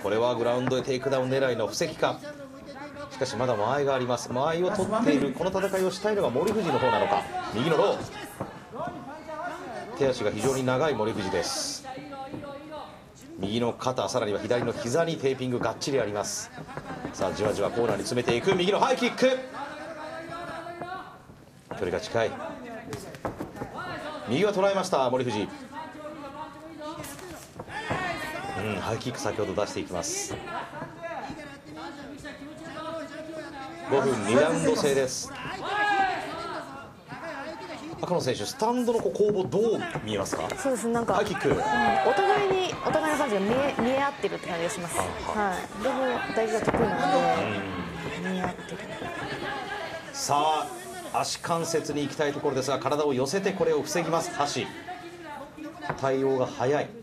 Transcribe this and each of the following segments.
これはグラウンドでテイクダウン狙いの布石か。しかしまだ間合いがあります。間合いを取っている、この戦いをしたいのが森藤の方なのか。右のロー、手足が非常に長い森藤です。右の肩、さらには左の膝にテーピングがっちりあります。さあじわじわコーナーに詰めていく。右のハイキック、距離が近い。右は捉えました森藤。ハイキック先ほど出していきます。5分2ラウンド制です。赤野選手、スタンドの攻防どう見えますか？ そうですね、なんかハイキック、 お互いの感じが見え合ってるって感じがします。はい、でも大事が得意なので見え合ってる。 さあ足関節に行きたいところですが、体を寄せてこれを防ぎます橋。対応が早い。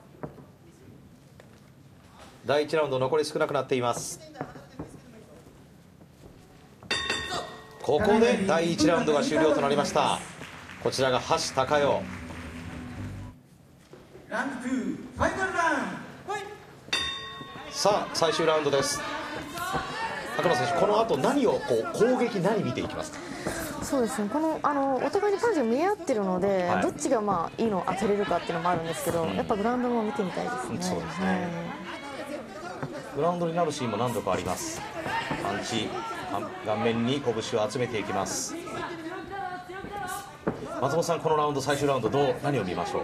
第1ラウンド残り少なくなっています。ここで第1ラウンドが終了となりました。こちらが橋高代。さあ最終ラウンドです。赤野選手、この後何を攻撃何見ていきますか？ そうですね、このお互いにパンチが見え合ってるので、どっちがいいのを当てれるかっていうのもあるんですけど、やっぱグラウンドも見てみたいですね。 そうですね、グラウンドになるシーンも何度かあります。パンチ、顔面に拳を集めていきます。松本さん、このラウンド最終ラウンド何を見ましょう？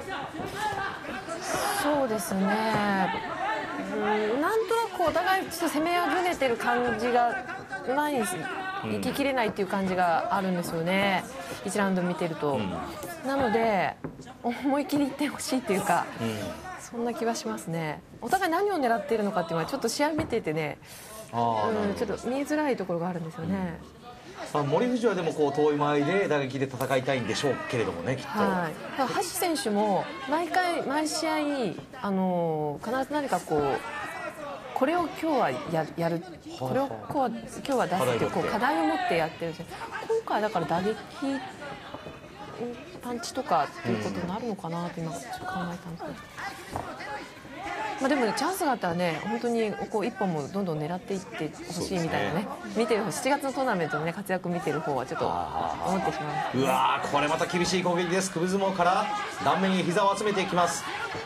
そうですね、なんとなくお互いちょっと攻めあぐねてる感じがないです。行ききれないっていう感じがあるんですよね、1ラウンド見てると。なので思い切りいってほしいっていうか、そんな気はしますね。お互い何を狙っているのかっていうのはちょっと試合見ててね、ちょっと見えづらいところがあるんですよね。 森藤はでも遠い間合いで打撃で戦いたいんでしょうけれどもね、きっと。 橋選手も毎試合必ず何かこれを今日はやる、これを今日は出すっていう課題を持ってやってるんです。今回だから打撃パンチとかっていうことになるのかなって今ちょっと考えたんですけど、でもね、チャンスがあったらね、本当に一本もどんどん狙っていってほしいみたいなね、見てる7月のトーナメントのね活躍見てる方はちょっと思ってしまう。 うわー、これまた厳しい攻撃です。首相撲から顔面に膝を集めていきます。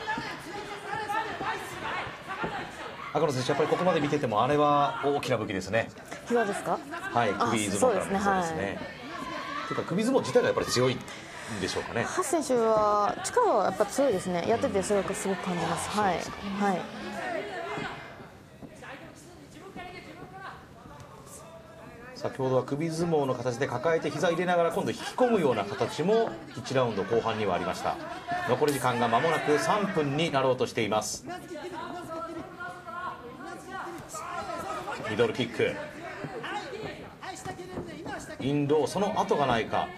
赤野選手、やっぱりここまで見ててもあれは大きな武器ですね。 膝ですか？ はい、首相撲からもそうですね。というか首相撲自体がやっぱり強いんでしょうかね。 橋選手は力はやっぱ強いですね。やっててそれがすごく感じます。はいはい。 先ほどは首相撲の形で抱えて膝入れながら今度引き込むような形も1ラウンド後半にはありました。残り時間が間もなく3分になろうとしています。ミドルキック、インロー、その後がないか。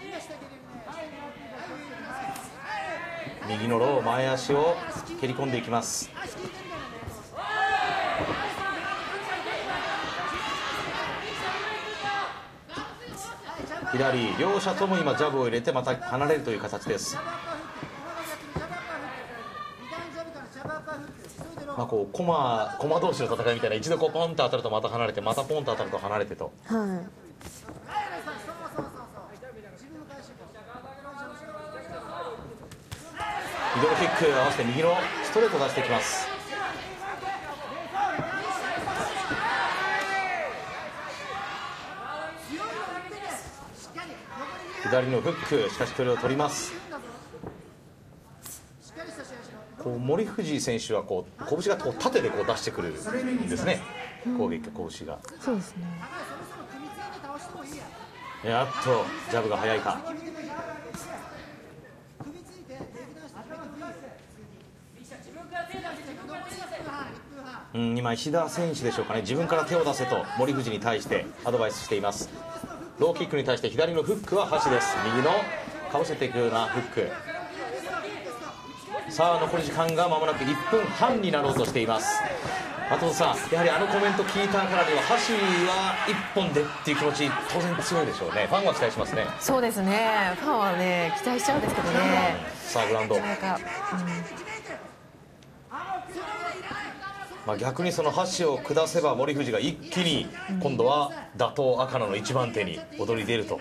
右のロー、前足を蹴り込んでいきます。左、両者とも今ジャブを入れてまた離れるという形です。駒同士の戦いみたいな、一度ポンと当たるとまた離れて、またポンと当たると離れてと。 はい。 ミドルキック合わせて右のストレートを出していきます。左のフック、しかし距離を取ります。森藤選手は拳が縦で出してくるんですね、攻撃拳が。 そうですね。 やっとジャブが速いか。今石田選手でしょうかね、自分から手を出せと森藤に対してアドバイスしています。ローキックに対して左のフックは橋です。右のかぶせていくようなフック。さあ残り時間が間もなく1分半になろうとしています。松本さん、やはりあのコメント聞いたからには橋は1本でっていう気持ち当然強いでしょうね。ファンは期待しますね。 そうですね、ファンはね期待しちゃうんですけどね。 さあグラウンド、 逆にその箸を下せば森藤が一気に今度は打倒赤野の一番手に躍り出ると。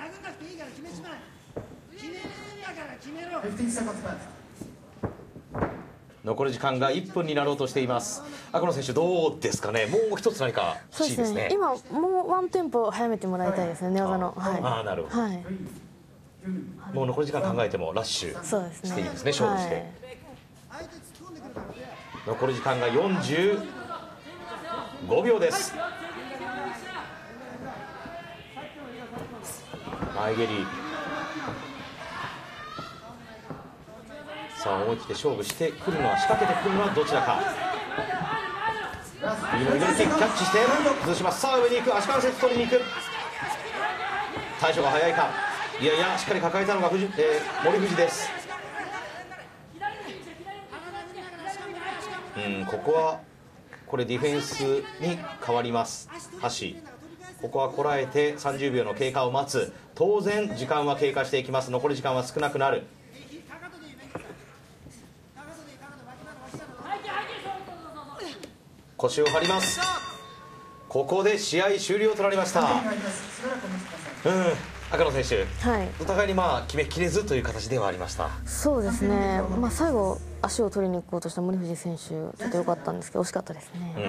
残り時間が1分になろうとしています。赤野選手どうですかね。もう一つ何か欲しいですね。 今もうワンテンポ早めてもらいたいですね、寝技の。 なるほど、もう残り時間考えてもラッシュしていいですね、勝負して。残り時間が45秒です。前蹴り、さあ思い切って勝負してくるのは、仕掛けてくるのはどちらか。右のミドルキックキャッチして崩します。さあ上に行く、足からセット取りに行く。対処が早いか。いやいや、しっかり抱えたのが森藤です。ここはこれディフェンスに変わります。橋、ここはこらえて30秒の経過を待つ。当然時間は経過していきます。残り時間は少なくなる。腰を張ります。ここで試合終了となりました。赤野選手、お互いに決めきれずという形ではありました。 そうですね、最後足を取りに行こうとした森藤選手、ちょっと良かったんですけど惜しかったですね。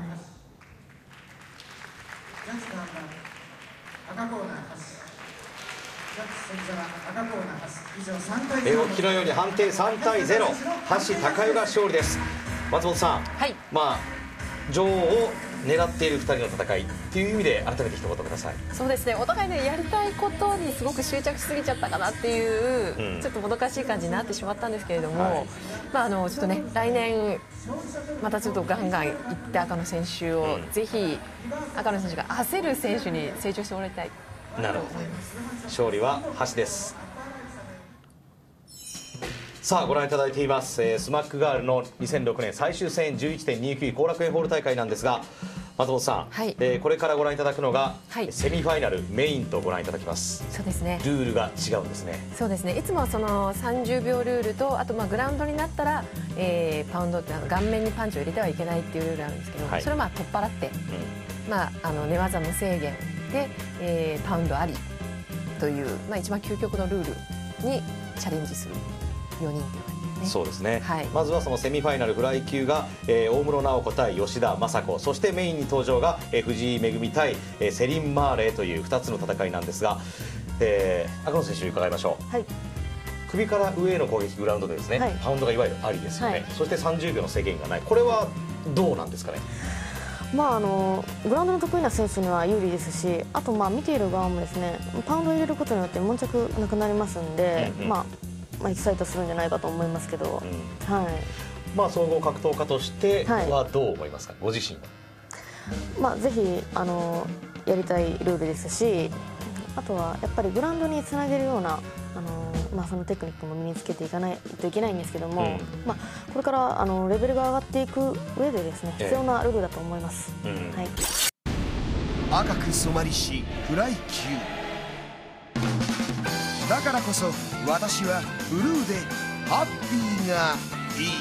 絵を聞のように判定3対0、橋高代が勝利です。松本さん、女王を狙っている2人の戦いっていう意味で改めて一言ください。 そうですね、お互いねやりたいことにすごく執着しすぎちゃったかなっていう、ちょっともどかしい感じになってしまったんですけれども、ちょっとね来年またちょっとガンガンいって赤野選手を、ぜひ赤野選手が焦る選手に成長してもらいたいと思います。 勝利は橋です。さあご覧いただいています、スマックガールの2006年最終戦 11.29 後楽園ホール大会なんですが、松本さん、これからご覧いただくのが、セミファイナルメインとご覧いただきます。 そうですね、 ルールが違うんですね。 そうですね、いつもはその30秒ルールと、あとグラウンドになったら、パウンドって顔面にパンチを入れてはいけないっていうルールあるんですけど、それを取っ払って、寝技無制限で、パウンドありという、一番究極のルールにチャレンジする4人。 そうですね、まずはそのセミファイナルフライ級が、大室直子対吉田雅子、そしてメインに登場が、藤井恵対、セリン・マーレーという2つの戦いなんですが、赤野選手伺いましょう。首から上への攻撃グラウンドでですね、パウンドがいわゆるありですよね、そして30秒の制限がない、これはどうなんですかね。 グラウンドの得意な選手には有利ですし、あと見ている側もですね、パウンドを入れることによって悶着なくなりますんで、エキサイトするんじゃないかと思いますけど、 総合格闘家としてはどう思いますか、ご自身は。 ぜひやりたいルールですし、あとはやっぱりグラウンドにつなげるようなそのテクニックも身につけていかないといけないんですけども、これからレベルが上がっていく上でですね、必要なルールだと思います。 赤く染まりしフライ級だからこそ、私はブルーでハッピーがいい。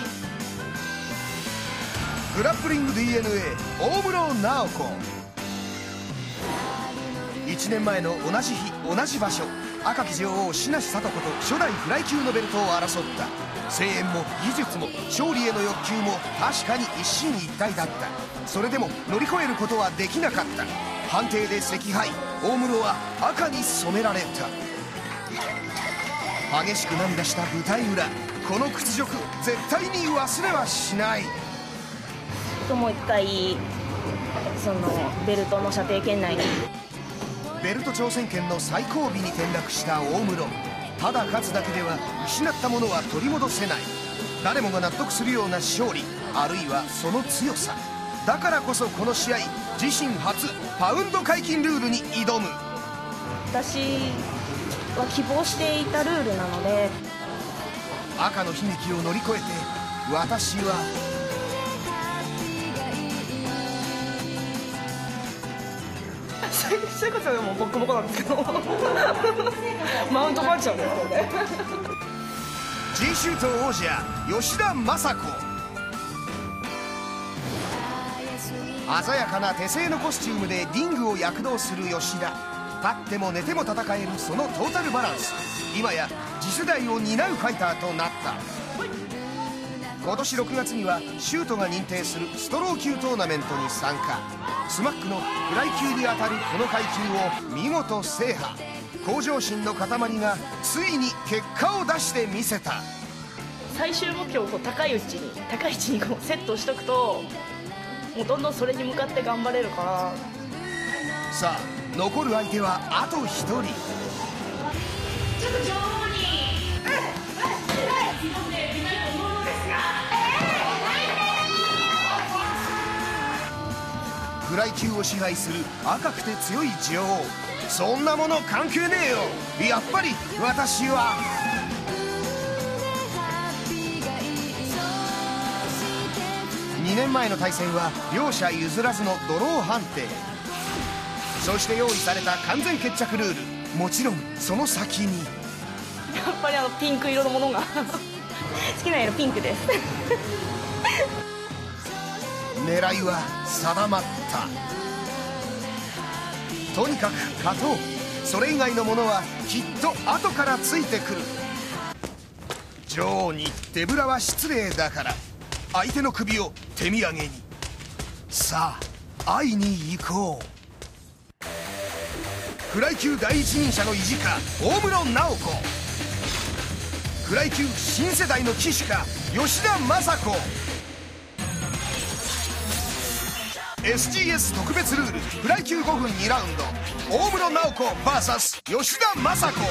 グラップリング DNA 大室直子。1年前の同じ日同じ場所、赤き女王志梨聡子と初代フライ級のベルトを争った。声援も技術も勝利への欲求も確かに一進一退だった。それでも乗り越えることはできなかった。判定で惜敗、大室は赤に染められた。激しく涙した舞台裏、この屈辱絶対に忘れはしない。 もう一回そのベルトの射程圏内に、 ベルト挑戦権の最後尾に転落した大室。ただ勝つだけでは失ったものは取り戻せない。誰もが納得するような勝利、あるいはその強さだからこそ、この試合自身初パウンド解禁ルールに挑む。 私は希望していたルールなので、 赤の悲劇を乗り越えて私は生活はもうボッコボコなんですけどマウントパンチなんですよね。 G シュート王者吉田雅子。 鮮やかな手製のコスチュームでリングを躍動する吉田。立っても寝ても戦えるそのトータルバランス、今や次世代を担うファイターとなった。今年6月にはシュートが認定するストロー級トーナメントに参加。スマックのフライ級に当たるこの階級を見事制覇。向上心の塊がついに結果を出してみせた。 最終目標を高い位置にこうセットしとくと、もうどんどんそれに向かって頑張れるから。 さあ残る相手はあと1人。フライ級を支配する赤くて強い女王。そんなもの関係ねえよ。やっぱり私は2年前の対戦は両者譲らずのドロー判定。そして用意された完全決着ルール、もちろんその先にやっぱりピンク色のものが好きな色ピンクです狙いは定まった。とにかく勝とう。それ以外のものはきっと後からついてくる。女王に手ぶらは失礼だから相手の首を手土産に。さあ会いに行こう。フライ級第一人者の意地か大室直子。フライ級新世代の騎手か吉田正子。 SGS 特別ルールフライ級5分2ラウンド、大室直子 VS 吉田正子。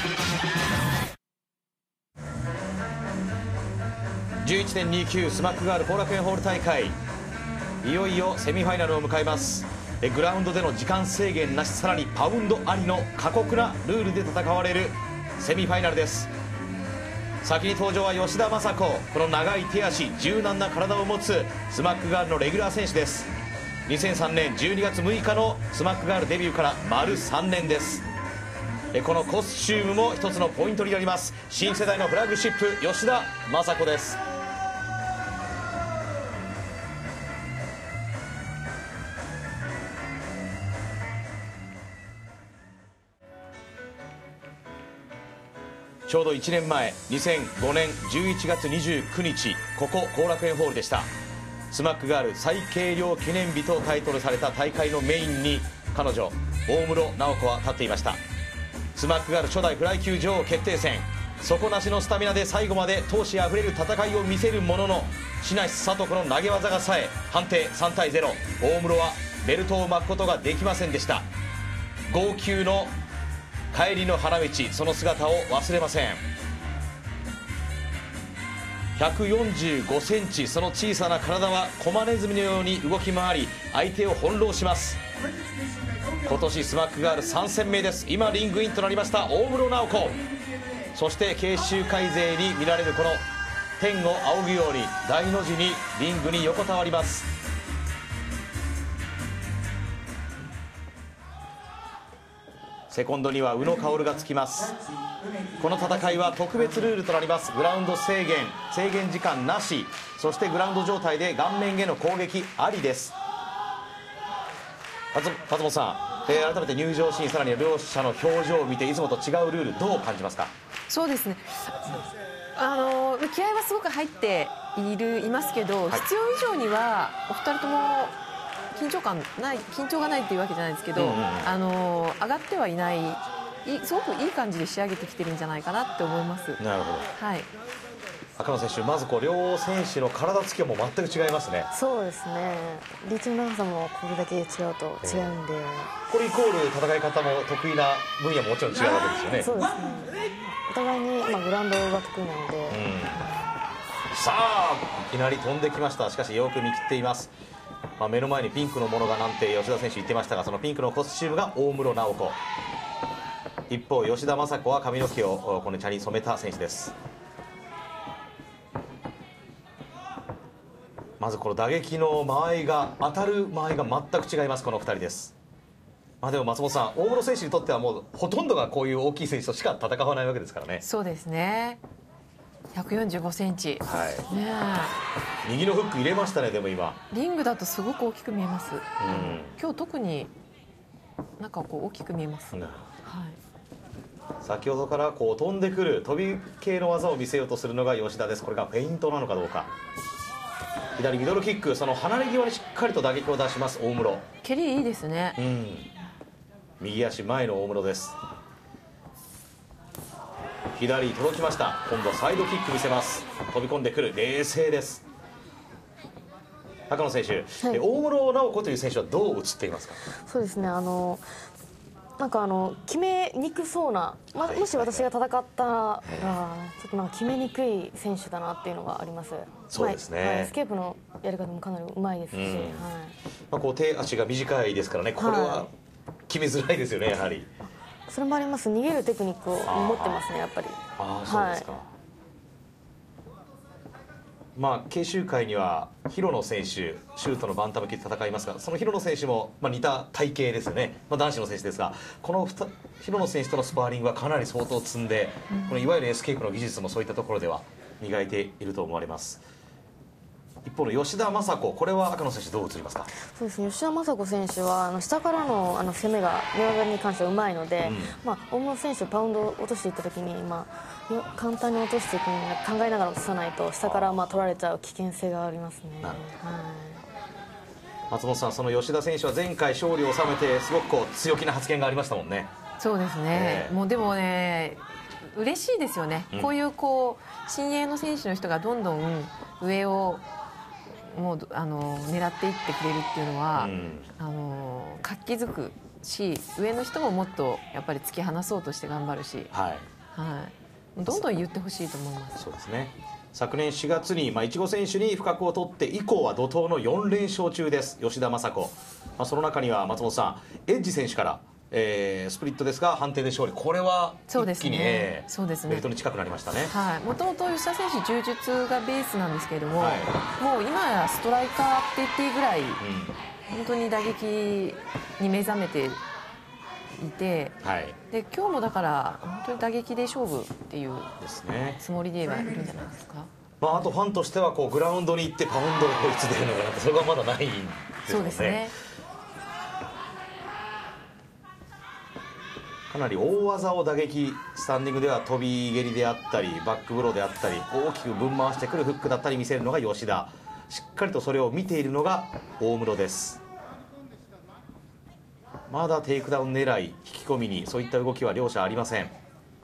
11.29 スマックガール後楽園ホール大会、いよいよセミファイナルを迎えます。グラウンドでの時間制限なし、さらにパウンドありの過酷なルールで戦われるセミファイナルです。先に登場は吉田正子。この長い手足、柔軟な体を持つスマックガールのレギュラー選手です。2003年12月6日のスマックガールデビューから丸3年です。このコスチュームも一つのポイントになります。新世代のフラッグシップ吉田正子です。ちょうど1年前、2005年11月29日、ここ後楽園ホールでした。スマックガール最軽量記念日とタイトルされた大会のメインに彼女大室直子は立っていました。スマックガール初代フライ級女王決定戦、底なしのスタミナで最後まで闘志あふれる戦いを見せるものの、白石聡子の投げ技がさえ判定3対0、大室はベルトを巻くことができませんでした。号泣の帰りの花道、その姿を忘れません。145センチ、その小さな体はコマネズミのように動き回り相手を翻弄します。今年スマックガール3戦目です。今リングインとなりました大室直子。そして慶州会勢に見られるこの天を仰ぐように大の字にリングに横たわります。セコンドには宇野薫がつきます。この戦いは特別ルールとなります。グラウンド制限時間なし、そしてグラウンド状態で顔面への攻撃ありです。勝本さん、改めて入場シーン、さらに両者の表情を見ていつもと違うルールどう感じますか？ そうですね、気合はすごく入っていますけど、必要以上にはお二人とも緊張がないっていうわけじゃないですけど、上がってはいない、すごくいい感じで仕上げてきてるんじゃないかなって思います。 なるほど。 はい。 赤野選手、まず両選手の体つきはもう全く違いますね。 そうですね。リーチの長さもこれだけ違うと違うんで、これイコール戦い方も得意な分野ももちろん違うわけですよね。 そうですね。お互いにグラウンドが得意なので。 さあいきなり飛んできました。しかしよく見切っています。目の前にピンクのものがなんて吉田選手言ってましたが、そのピンクのコスチュームが大室直子。一方吉田正子は髪の毛をこの茶に染めた選手です。まずこの打撃の間合いが、当たる間合いが全く違います、この2人です。でも松本さん、大室選手にとってはもうほとんどがこういう大きい選手としか戦わないわけですからね。 そうですね。 145センチ。 はいね右のフック入れましたね。でも今リングだとすごく大きく見えます。今日特になんかこう大きく見えます。はい。 先ほどからこう飛んでくる飛び系の技を見せようとするのが吉田です。これがフェイントなのかどうか。左ミドルキック、その離れ際にしっかりと打撃を出します大室。 蹴りいいですね。 右足前の大室です。左届きました。今度はサイドキック見せます。飛び込んでくる、冷静です。高野選手、大室直子という選手はどう映っていますか？ そうですね、なんか決めにくそうな、もし私が戦ったらちょっとなんか決めにくい選手だなっていうのがあります。 そうですね、 エスケープのやり方もかなりうまいですし、 こう手足が短いですからね、これは決めづらいですよね、やはり。 それもあります。逃げるテクニックを持ってますね、やっぱり。 そうですか。慶州会には広野選手、シュートのバンタム級で戦いますが、その広野選手も似た体型ですよね、男子の選手ですが、この広野選手とのスパーリングはかなり相当積んで、このいわゆるエスケープの技術もそういったところでは磨いていると思われます。一方の吉田正尚、これは赤野選手どう映りますか？ そうですね、吉田正尚選手は下からの攻めが寝技に関してはうまいので、大室選手パウンドを落としていった時に、簡単に落としていくの考えながら落とさないと下から取られちゃう危険性がありますね。 松本さん、その吉田選手は前回勝利を収めてすごく強気な発言がありましたもんね。 そうですね、もうでもね嬉しいですよね、こういう新鋭の選手の人がどんどん上をもう狙っていってくれるっていうのは、活気づくし、上の人ももっとやっぱり突き放そうとして頑張るし、どんどん言ってほしいと思います。 そうですね、昨年4月にいちご選手に不覚を取って以降は怒涛の4連勝中です吉田正尚。その中には松本さん、エッジ選手からスプリットですが判定で勝利、これは一気にベルトに近くなりましたね。 もともと吉田選手柔術がベースなんですけれども、もう今やストライカーって言っていいぐらい、本当に打撃に目覚めていて、で今日もだから本当に打撃で勝負っていうつもりではいるんじゃないですか。 あとファンとしてはグラウンドに行ってパウンドがいつ出るのかなって、それがまだないんですよね。そうですね、かなり大技を打撃、スタンディングでは飛び蹴りであったりバックブローであったり大きくぶん回してくるフックだったり見せるのが吉田、しっかりとそれを見ているのが大室です。まだテイクダウン狙い、引き込みにそういった動きは両者ありません。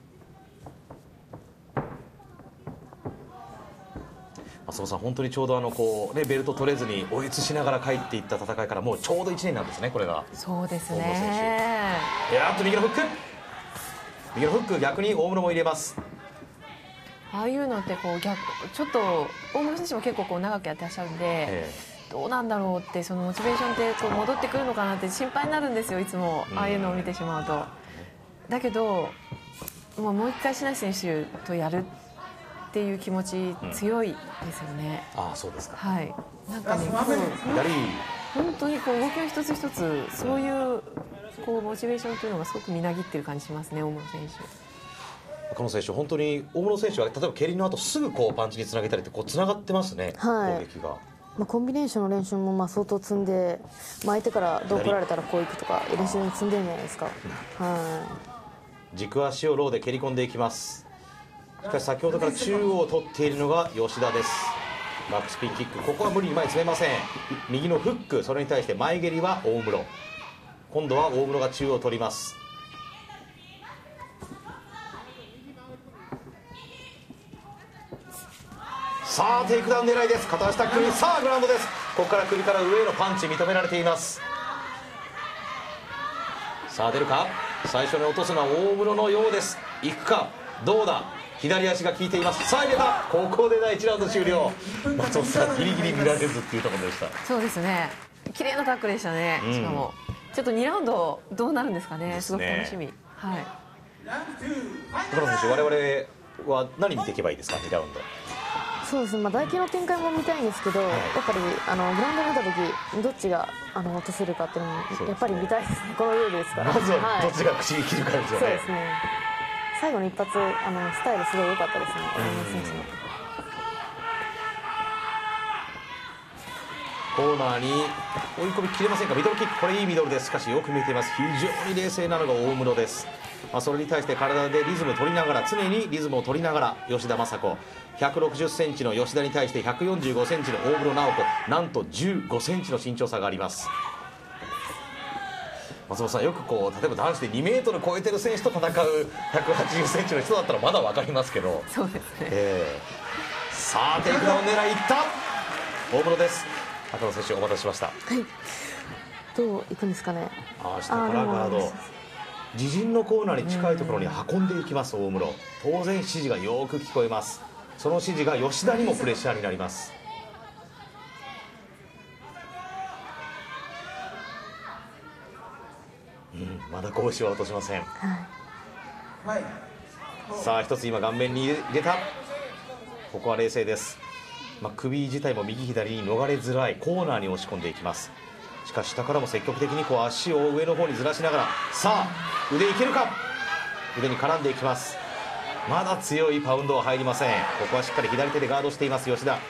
松本さん、本当にちょうどベルト取れずに追いつしながら帰っていった戦いからもうちょうど1年なんですね、これが。そうですね。右のフック、右のフック、逆に大室も入れます。 ああいうのってちょっと大室選手も結構長くやってらっしゃるんで、どうなんだろうって、そのモチベーションって戻ってくるのかなって心配になるんですよ、いつもああいうのを見てしまうと。だけどもう一回白石選手とやるっていう気持ち強いですよね。 そうですか。 なんかね、本当に動きの一つ一つそういうモチベーションというのがすごくみなぎってる感じしますね、大室選手。 赤野選手、本当に大室選手は例えば蹴りの後すぐパンチにつなげたりってつながってますね、攻撃が。 コンビネーションの練習も相当積んで、相手からどう来られたらこういくとか練習に積んでるんじゃないですか。 軸足をローで蹴り込んでいきます。しかし先ほどから中央を取っているのが吉田です。バックスピンキック、ここは無理に前に詰めません。右のフック、それに対して前蹴りは大室。今度は大室が中央を取ります。さあテイクダウン狙いです。片足タックル、さあグラウンドです。ここから首から上へのパンチ認められています。さあ出るか、最初に落とすのは大室のようです。いくか、どうだ、左足が効いています。さあ入れた、ここで第1ラウンド終了。松本さん、ギリギリ見られずっていうところでした。 そうですね、綺麗なタックルでしたね。しかもちょっと2ラウンドどうなるんですかね、すごく楽しみ。 岡野選手、我々は何見ていけばいいですか、2ラウンド。 そうですね、大輝の展開も見たいんですけど、やっぱりグラウンド見た時どっちが落とせるかっていうのもやっぱり見たいですね、このルールですから。 まずはどっちが口に切るかですよね。 そうですね、 最後の一発スタイルすごい良かったですね、大室選手の。 コーナーに追い込みきれませんか。ミドルキック、これいいミドルです。しかしよく見えています。非常に冷静なのが大室です。それに対して体でリズム取りながら、常にリズムを取りながら吉田正尚、160センチの吉田に対して145センチの大室直子、なんと15センチの身長差があります。松本さん、よくこう例えば男子で2メートル超えてる選手と戦う180センチの人だったらまだ分かりますけど。 そうですね、 さあテイクダウン狙いいった大室です。赤野選手お待たせしました。 どういくんですかね。 下からガード、自陣のコーナーに近いところに運んでいきます大室。当然指示がよく聞こえます。その指示が吉田にもプレッシャーになります。まだ拳は落としません。さあ一つ今顔面に入れた。ここは冷静です。首自体も右左に逃れづらいコーナーに押し込んでいきます。しかし下からも積極的にこう足を上の方にずらしながら、さあ腕いけるか。腕に絡んでいきます。まだ強いパウンドは入りません。ここはしっかり左手でガードしています吉田。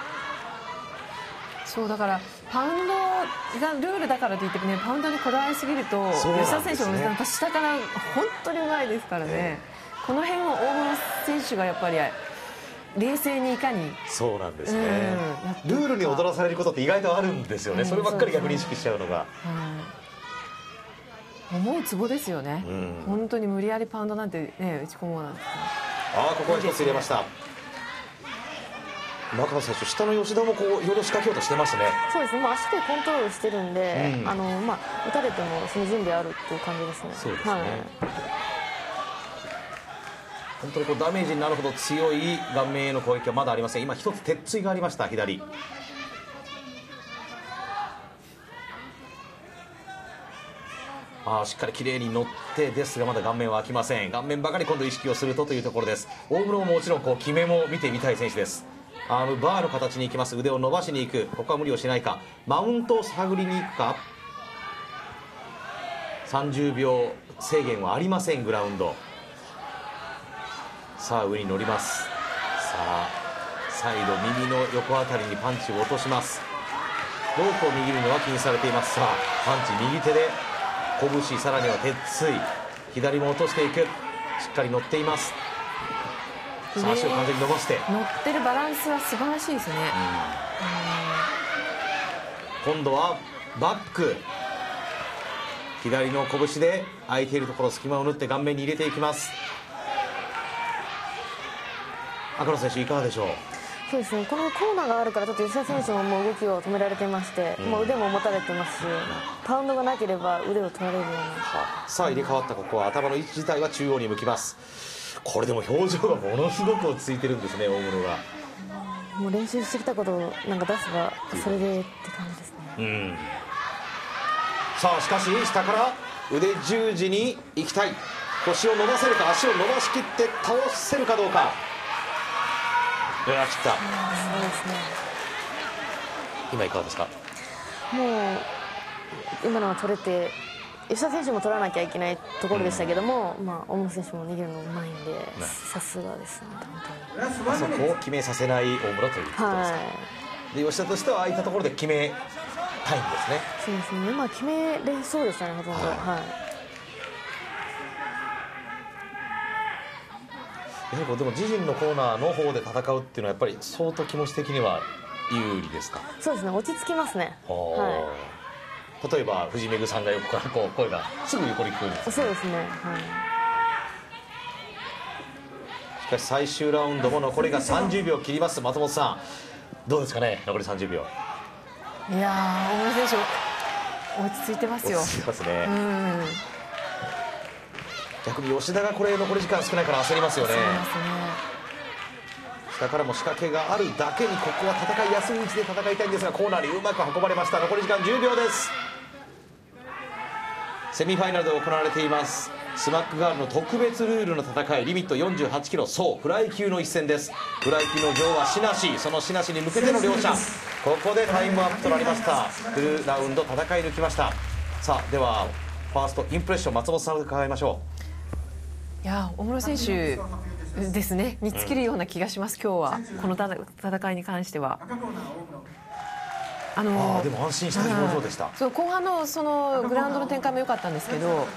そうだからパウンドがルールだからといってね、パウンドにこだわりすぎると、吉田選手もやっぱ下から本当にうまいですからね、この辺を大室選手がやっぱり冷静にいかに。 そうなんですね、ルールに踊らされることって意外とあるんですよね、そればっかり逆に意識しちゃうのが、 重いツボですよね、本当に無理やりパウンドなんて、ね、打ち込もうなんて。 ここは一つ入れました。中野選手、下の吉田もこういろいろ仕掛けようとしてますね。 そうですね、もう足でコントロールしてるんで、打たれてもその準備あるっていう感じですね。 そうですね、本当にこうダメージになるほど強い顔面への攻撃はまだありません。今一つ鉄槌がありました。左しっかり綺麗に乗ってですが、まだ顔面は開きません。顔面ばかり今度意識をするというところです。大室ももちろんこう決めも見てみたい選手です。バーの形に行きます。腕を伸ばしに行く。ここは無理をしないか。マウントを探りに行くか。30秒制限はありませんグラウンド。さあ上に乗ります。さあサイド耳の横あたりにパンチを落とします。ロープを握るのは気にされています。さあパンチ右手で拳、さらには鉄槌、左も落としていく。しっかり乗っています。さあ足を完全に伸ばして乗ってるバランスは素晴らしいですね。 今度はバック、左の拳で空いているところ隙間を縫って顔面に入れていきます。赤野選手いかがでしょう。 そうですね、このコーナーがあるからちょっと吉田選手ももう動きを止められていまして、もう腕も持たれてますし、パウンドがなければ腕を取られるような。 さあ入れ替わった。ここは頭の位置自体は中央に向きます。これでも表情がものすごく落ち着いてるんですね大室が。 もう練習してきたことをなんか出せばそれでって感じですね。 さあしかし下から腕十字に行きたい。腰を伸ばせるか、足を伸ばしきって倒せるかどうか。切った。そうですね。今いかがですか。 もう今のは取れて、吉田選手も取らなきゃいけないところでしたけども、大室選手も逃げるのうまいんで、さすがですね本当に。 そこを決めさせない大室ということですか。で吉田としてはああいったところで決めたいんですね。 そうですね、今決めれそうでしたねほとんど。 やはりでも自陣のコーナーの方で戦うっていうのはやっぱり相当気持ち的には有利ですか。 そうですね、落ち着きますね。 例えば藤めぐさんが横からこう声がすぐ横に聞こえるんですね。 そうですね、 しかし最終ラウンドも残りが30秒切ります。松本さんどうですかね、残り30秒。 いや大室選手落ち着いてますよ。 落ち着いてますね。逆に吉田がこれ残り時間少ないから焦りますよね。下からも仕掛けがあるだけにここは戦いやすい位置で戦いたいんですが、コーナーにうまく運ばれました。残り時間10秒です。セミファイナルで行われていますスマックガールの特別ルールの戦い、リミット48キロ総フライ級の一戦です。フライ級の女王はシナシ、そのシナシに向けての両者、ここでタイムアップとなりました。フルラウンド戦い抜きました。さあではファーストインプレッション松本さんを伺いましょう。 や大室選手ですねに尽きるような気がします、今日はこの戦いに関しては。 でも安心した表情でした。 そう後半のそのグラウンドの展開も良かったんですけど、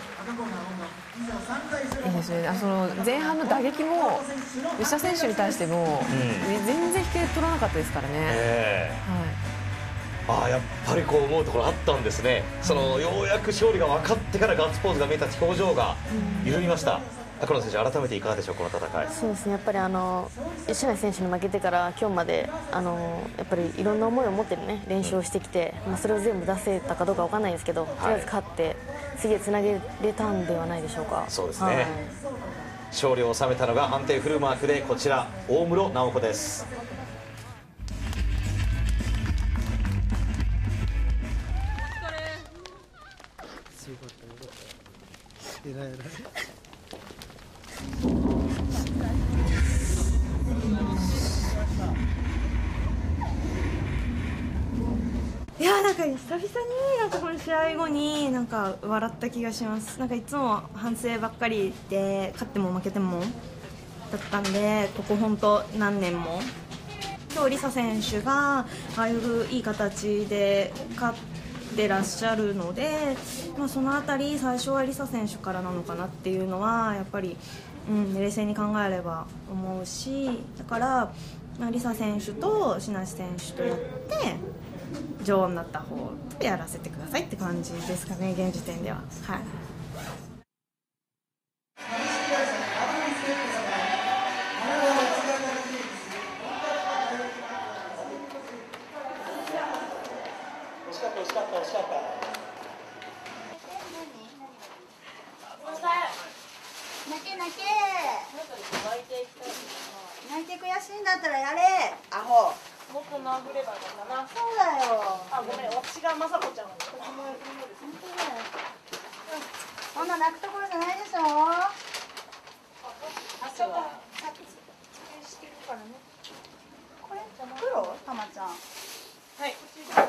いいですね、その前半の打撃も吉田選手に対しても、全然引け取らなかったですからね。 やっぱりこう思うところあったんですね。そのようやく勝利が分かってからガッツポーズが見えた表情が緩みました。黒野選手、改めていかがでしょう、この戦い。 そうですね、やっぱり吉成選手に負けてから今日までやっぱりいろんな思いを持ってね練習をしてきて、それを全部出せたかどうかわかんないですけど、とりあえず勝って次へつなげれたんではないでしょうか。 そうですね、勝利を収めたのが判定フルマークでこちら大室直子です。 いやなんか久々にこの試合後に笑った気がします。いつも反省ばっかりで勝っても負けてもだったんで、ここ本当何年も今日梨紗選手がああいういい形で勝ってらっしゃるので、そのあたり最初は梨紗選手からなのかなっていうのはやっぱり、冷静に考えれば思うし、だから梨紗選手と志梨選手とやって女王になった方とやらせてくださいって感じですかね、現時点では。はい。 泣いて悔しいんだったらやれ、アホ。 もっと殴ればよかったな。 そうだよ。 ごめん、私が雅子ちゃん。 そんな泣くところじゃないでしょ。 ちょっとしてるからね。 これ黒？たまちゃん。 はい。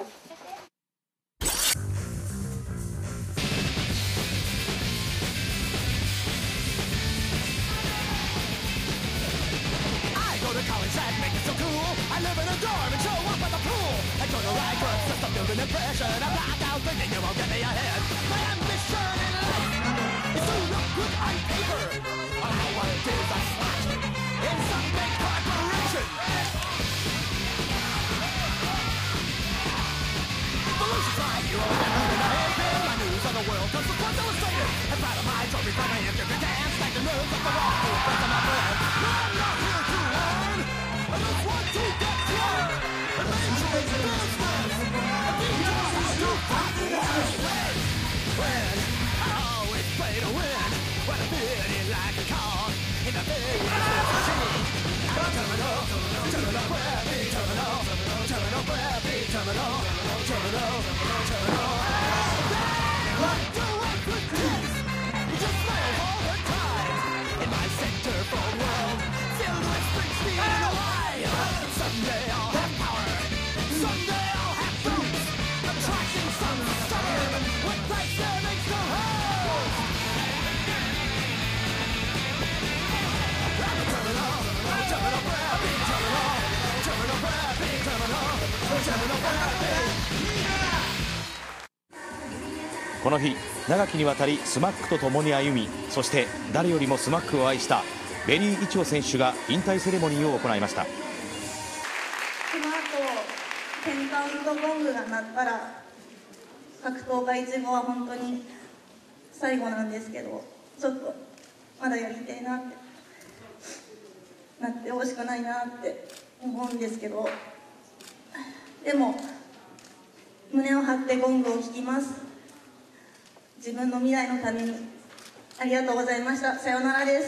この日、長きにわたりスマックと共に歩み、そして誰よりもスマックを愛したベリー・イチョウ選手が引退セレモニーを行いました。 この後10カウントゴングが鳴ったら格闘家1号は本当に最後なんですけど、ちょっとまだやりたいなってなってほしくないなって思うんですけど、でも胸を張ってゴングを引きます。自分の未来のためにありがとうございました。さようならです。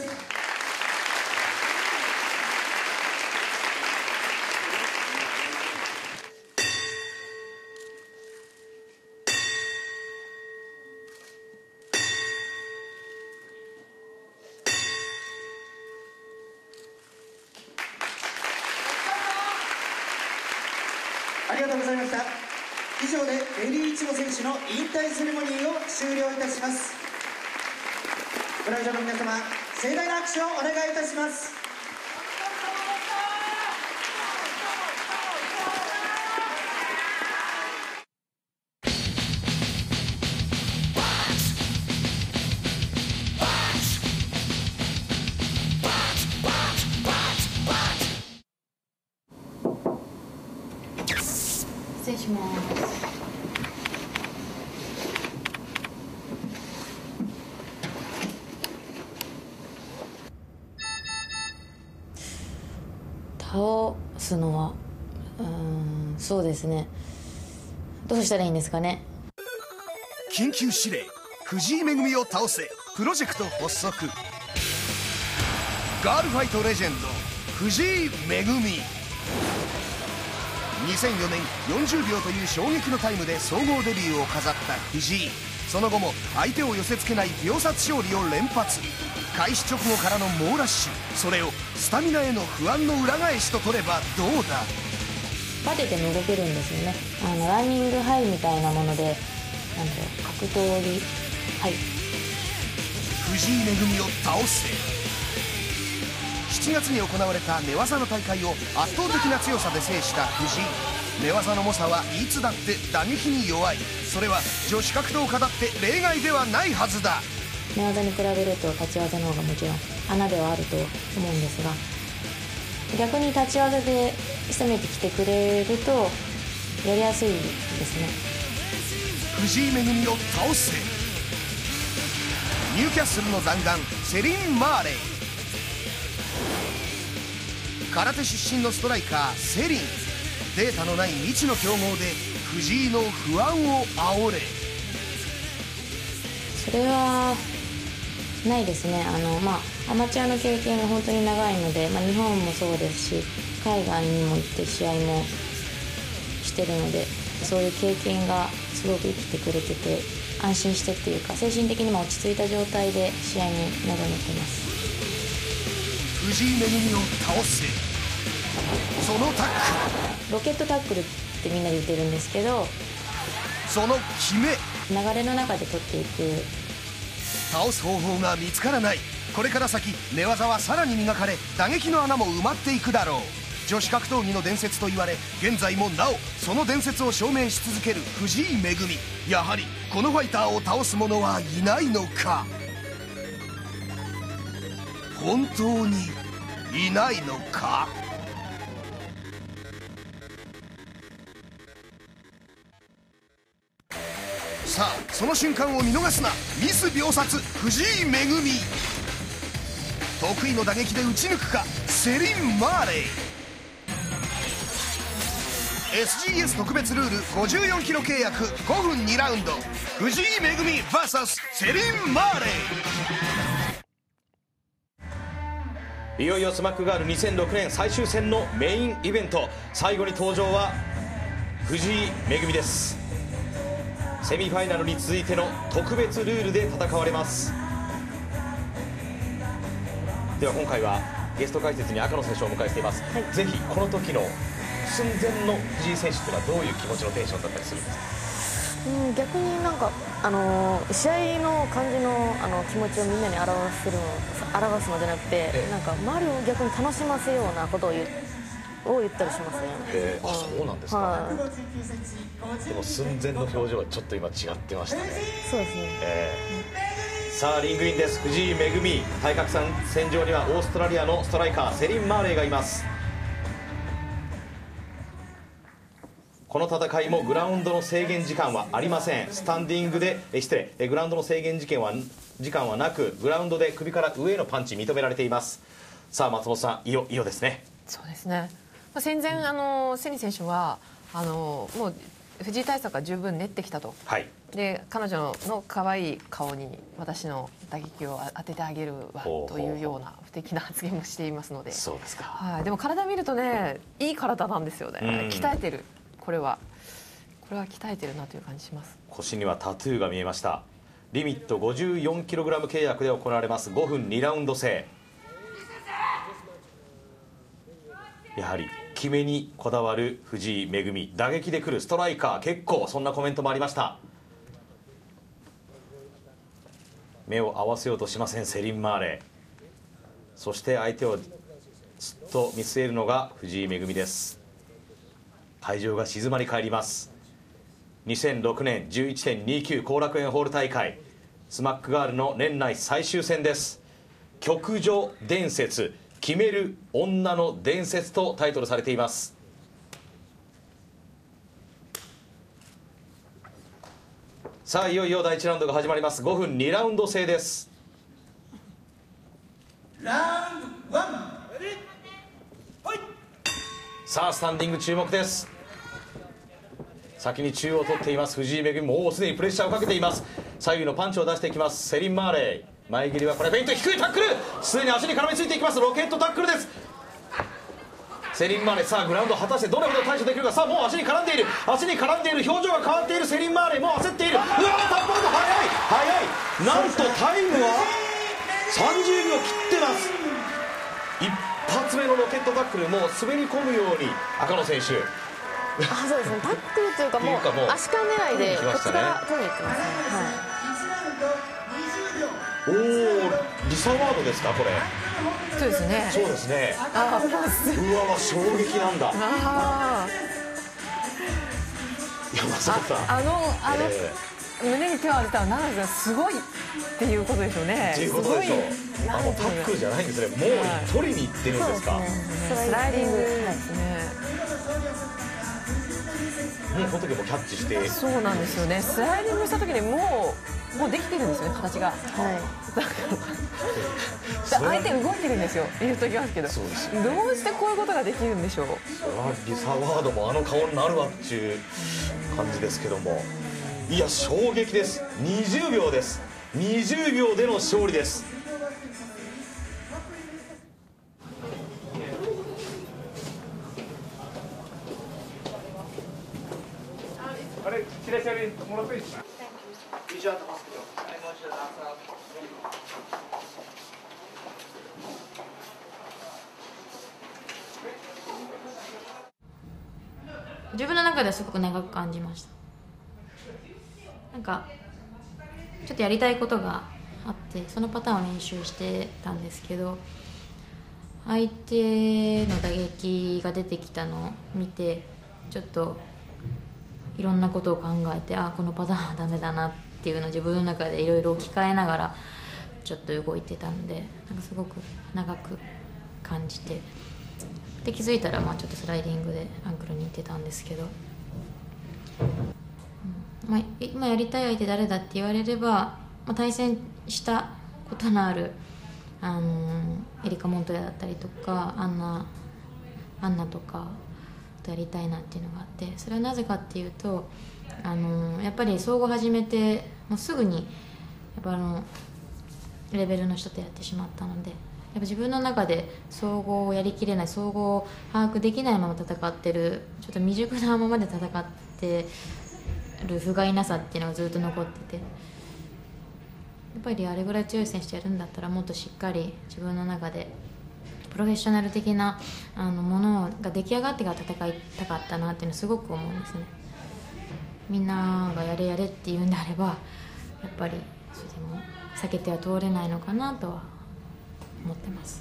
ありがとうございました。以上でベリー・イチゴ選手の引退セレモニーを終了いたします。ご来場の皆様、 盛大な拍手をお願いいたします。 失礼します。倒すのはそうですね、どうしたらいいんですかね。 緊急指令、藤井恵を倒せプロジェクト発足。ガールファイトレジェンド藤井恵。2004年40秒という衝撃のタイムで総合デビューを飾った藤井。その後も相手を寄せつけない秒殺勝利を連発。開始直後からの猛ラッシュ、それをスタミナへの不安の裏返しと取ればどうだ。 バテても動けるんですよね。ランニングハイみたいなもので、格闘技ハイ。 藤井恵を倒せ。7月に行われた寝技の大会を圧倒的な強さで制した藤井。寝技の猛者はいつだって打撃に弱い。それは女子格闘家だって例外ではないはずだ。 寝技に比べると立ち技の方がもちろん穴ではあると思うんですが、逆に立ち技で攻めてきてくれるとやりやすいですね。 藤井恵を倒せ。ニューキャッスルの弾丸セリン・マーレイ。空手出身のストライカーセリン。データのない未知の強豪で藤井の不安を煽れ。 それはないですね。アマチュアの経験が本当に長いので、日本もそうですし海外にも行って試合もしてるので、そういう経験がすごく生きてくれてて安心してっていうか、精神的にも落ち着いた状態で試合に臨めてます。 藤井恵を倒せ。そのタックル、 ロケットタックルってみんなで言ってるんですけど、 その決め、 流れの中で取っていく。 倒す方法が見つからない。これから先寝技はさらに磨かれ、打撃の穴も埋まっていくだろう。女子格闘技の伝説と言われ、現在もなおその伝説を証明し続ける藤井恵。やはりこのファイターを倒す者はいないのか。本当にいないのか。さあその瞬間を見逃すな。ミス秒殺藤井恵。得意の打撃で打ち抜くかセリン・マーレイ。 SGS 特別ルール54キロ契約5分2ラウンド、藤井恵 vs セリン・マーレイ。いよいよスマックガール2006年最終戦のメインイベント、最後に登場は藤井恵です。セミファイナルに続いての特別ルールで戦われます。では今回はゲスト解説に赤野選手をお迎えしています、ぜひこの時の寸前の藤井選手というのはどういう気持ちのテンションだったりするんですか。 逆になんか、試合の感じの、気持ちをみんなに表すのじゃなくて、なんか周りを逆に楽しませようなことを言ったりしますね。 あ、そうなんですか、でも寸前の表情はちょっと今違ってましたね。 そうですね、 さあリングインです。藤井恵。対角線戦場にはオーストラリアのストライカーセリン・マーレイがいます。この戦いもグラウンドの制限時間はありません。スタンディングでグラウンドの制限時間はなく、グラウンドで首から上へのパンチ認められています。さあ松本さん、いよですね。 そうですね、戦前セリン選手はもう藤井対策は十分練ってきたと、で彼女の可愛い顔に私の打撃を当ててあげるわというような不敵な発言もしていますので。 そうですか、 でも体見るとね、いい体なんですよね、鍛えてる。これは鍛えてるなという感じします。 腰にはタトゥーが見えました。リミット 54kg 契約で行われます5分2ラウンド制。やはり決めにこだわる藤井恵、打撃で来るストライカー結構、そんなコメントもありました。目を合わせようとしませんセリン・マーレそして相手をずっと見据えるのが藤井恵です。会場が静まり返ります。2006年 11.29 後楽園ホール大会スマックガールの年内最終戦です。極女伝説、決める女の伝説とタイトルされています。さあいよいよ第1ラウンドが始まります。5分2ラウンド制です。 ラウンド1、 さあスタンディング注目です。先に中央を取っています藤井恵、もうすでにプレッシャーをかけています。左右のパンチを出していきますセリン・マーレイ。前蹴りはこれフェイント、低いタックル、すでに足に絡みついていきます。ロケットタックルです。セリン・マーレイ、さあグラウンド果たしてどれほど対処できるか。さあもう足に絡んでいる、表情が変わっているセリン・マーレイ、もう焦っている。うわー、タップアウト早い、なんとタイムは30秒切ってます。一発目のロケットタックル、もう滑り込むように赤野選手、 そうですね、タックルというかもう足換狙いでこっちから取りに行ってますね。 おお、リサワードですかこれ。 そうですね。 そうですね。 あー、 うわ、衝撃なんだ。 あいや、まさか胸に手を当てたら奈々さんすごいっていうことでしょうね。 っていうことでしょう。タックルじゃないんですね。もう取りに行ってるんですか。 スライディングですね。 もうこの時もキャッチして。 そうなんですよね。スライディングした時にもうできてるんですよね、形が。相手動いてるんですよ、言うときますけど。どうしてこういうことができるんでしょう。 それはリサワードもあの顔になるわっていう感じですけども、いや衝撃です。20秒です。20秒での勝利です。 あれ、チラシャレもらっていいですか。 自分の中ではすごく長く感じました。なんかちょっとやりたいことがあってそのパターンを練習してたんですけど、相手の打撃が出てきたのを見てちょっといろんなことを考えて、あ、このパターンはダメだなっていうのを自分の中でいろいろ置き換えながらちょっと動いてたんで、なんかすごく長く感じて、で気づいたらちょっとスライディングでアンクルに行ってたんですけど、今やりたい相手誰だって言われれば、対戦したことのあるエリカ・モントヤだったりとかアンナとかとやりたいなっていうのがあって、それはなぜかっていうとやっぱり総合始めてもうすぐにやっぱレベルの人とやってしまったので、やっぱ自分の中で総合をやりきれない、総合を把握できないまま戦ってる、ちょっと未熟なままで戦ってる不甲斐なさっていうのがずっと残ってて、やっぱりあれぐらい強い選手とやるんだったらもっとしっかり自分の中でプロフェッショナル的なものが出来上がってから戦いたかったなっていうのはすごく思うんですね。みんながやれやれって言うんであればやっぱりそれでも避けては通れないのかなとは思ってます。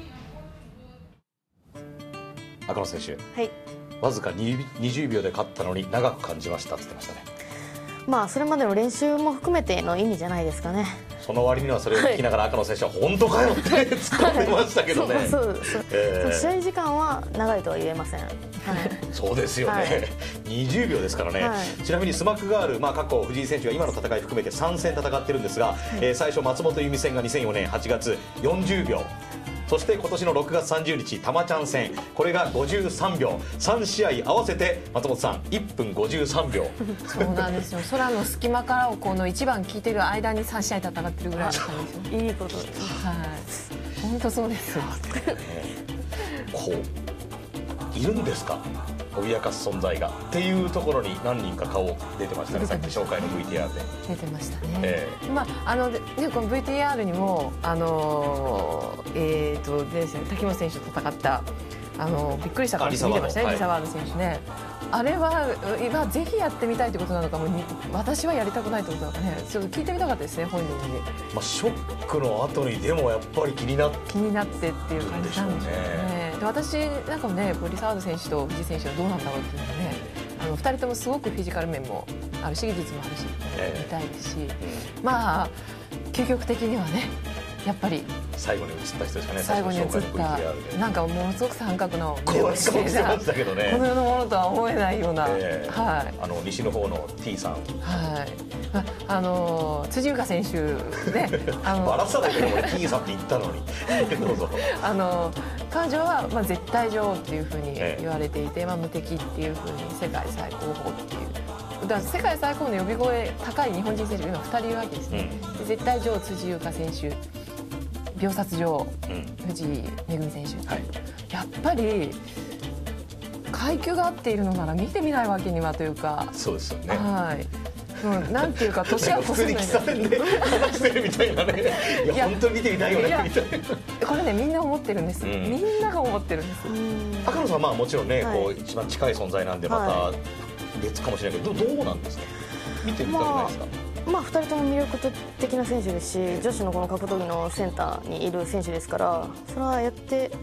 赤野選手、 はい、 わずか20秒で勝ったのに長く感じましたって言ってましたね。 それまでの練習も含めての意味じゃないですかね。 その割にはそれを聞きながら赤野選手は本当かよって突っ込んでましたけどね。 試合時間は長いとは言えません。 そうですよね、20秒ですからね、ちなみにスマックガール、過去藤井選手は今の戦い含めて3戦戦ってるんですが、最初松本由美戦が2004年8月40秒、そして今年の6月30日たまちゃん戦、これが53秒、3試合合わせて松本さん1分53秒。 そうなんですよ。空の隙間からをこの1番聞いてる間に3試合戦ってるぐらいだったんですよ。いいことです。はい、本当そうですよ。 こういるんですか、脅かす存在がっていうところに何人か顔出てましたね、さっき紹介の VTR で出てましたね。この VTR にも滝本選手と戦ったびっくりした顔して見てましたね、リサワード選手ね。 あれは今ぜひやってみたいということなのか、私はやりたくないということなのかね、ちょっと聞いてみたかったですね、本人に。 ショックの後にでもやっぱり気になってっていう感じなんでしょうね。で、私なんかもね、リサード選手と藤井選手はどうなんだろうっていうのね、2人ともすごくフィジカル面もあるし、技術もあるし、見たいですし、まあ究極的にはね、やっぱり最後に映った人ですかね。 最後に映ったなんかものすごく三角の目をしていた、この世のものとは思えないような、 西の方の T さん、 辻優香選手ね、 バラさないけど俺 T さんって言ったのにどうぞ。 彼女は絶対女王っていうふうに言われていて、無敵っていうふうに世界最高峰っていう。だから世界最高の呼び声高い日本人選手が今2人いるわけですね。絶対女王辻優香選手、秒殺女王、藤井恵選手、やっぱり階級が合っているのなら見てみないわけにはというか。 そうですよね。 なんていうか、年は越せない。 普通に喫茶店で話してるみたいなね。いや本当に見てみたいよねみたいな。 これね、みんな思ってるんです。みんなが思ってるんです。 赤野さんはもちろんね、一番近い存在なんでまた別かもしれないけど、どうなんですか。見てみたくないですか。 2人とも魅力的な選手ですし、女子のこの格闘技のセンターにいる選手ですから、それはやって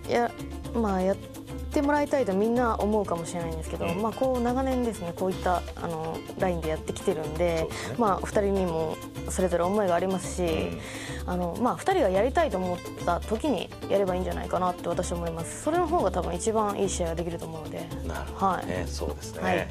もらいたいとみんな思うかもしれないんですけど、こう長年ですね、こういったラインでやってきてるんで、2人にもそれぞれ思いがありますし、2人がやりたいと思った時にやればいいんじゃないかなって私は思います。それの方が多分一番いい試合ができると思うので。 なるほどね、そうですね。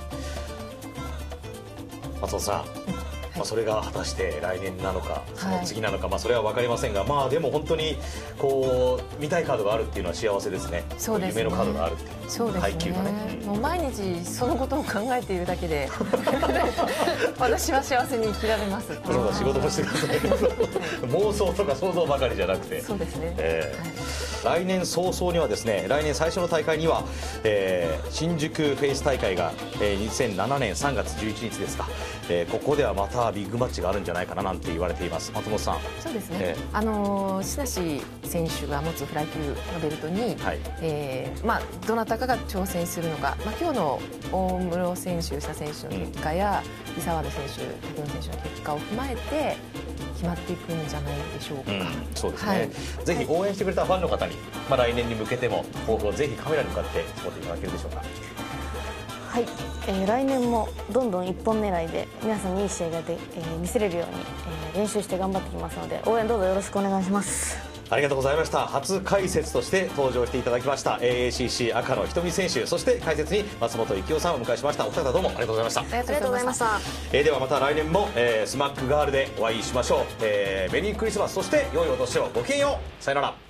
松本さん、それが果たして来年なのかその次なのか、それは分かりませんが、でも本当にこう見たいカードがあるっていうのは幸せですね。 そうですね、 夢のカードがあるっていう階級がね、 もう毎日そのことを考えているだけで私は幸せに生きられます。 そうだ、仕事もしてください妄想とか想像ばかりじゃなくて。 そうですね、 来年早々にはですね、来年最初の大会には、新宿フェイス大会が、2007年3月11日ですか、ここではまたビッグマッチがあるんじゃないかななんて言われています。松本さん。 そうですね、志梨選手が持つフライ級のベルトに、どなたかが挑戦するのか、今日の大室選手、吉田選手の結果や伊沢野選手、竹野選手の結果を踏まえて決まっていくんじゃないでしょうか。 そうですね、ぜひ応援してくれたファンの方に、来年に向けても抱負をぜひカメラに向かって持っていただけるでしょうか。 はい、来年もどんどん一本狙いで皆さんにいい試合が見せれるように、練習して頑張ってきますので、応援どうぞよろしくお願いします。 ありがとうございました。初解説として登場していただきました AACC 赤野瞳選手、そして解説に松本幸男さんをお迎えしました。お二方どうもありがとうございました。 ありがとうございました。 ではまた来年も、スマックガールでお会いしましょう。メリークリスマス、そして良いお年を。ごきげんよう。さよなら。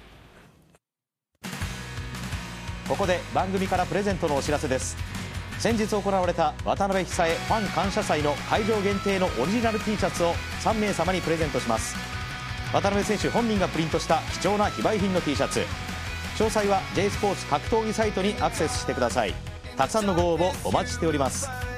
ここで番組からプレゼントのお知らせです。先日行われた渡辺久恵ファン感謝祭の会場限定のオリジナル T シャツを3名様にプレゼントします。渡辺選手本人がプリントした貴重な非売品の T シャツ、詳細は J スポーツ格闘技サイトにアクセスしてください。たくさんのご応募お待ちしております。